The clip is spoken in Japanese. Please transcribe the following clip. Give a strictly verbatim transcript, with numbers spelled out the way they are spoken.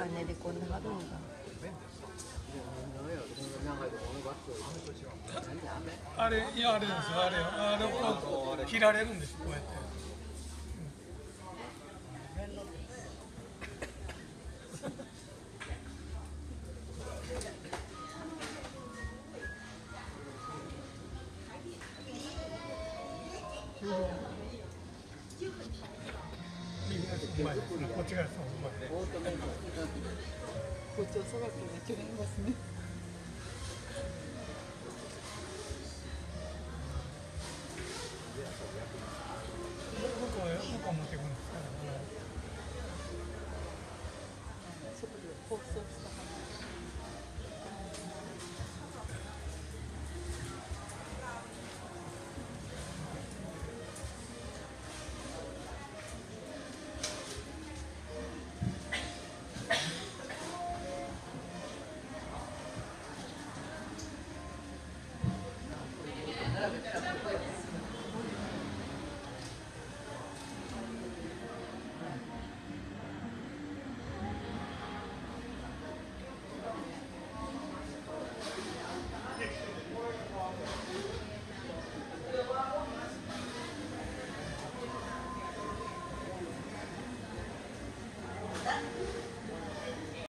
は練り込んではるんだ。 あれ、いや、あれですよ、あれ、あれをこう切られるんです、こうやって。 うん。 うまいですね、こっちがそううまい。 包丁さばきが違いますね。 向こうへ、向こう持っていくんですから。 そこで包装したはず。